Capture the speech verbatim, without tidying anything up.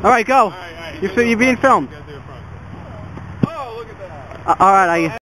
All right, go. All right, all right. You're, you're being filmed. Oh, look at that. Uh, all right, I.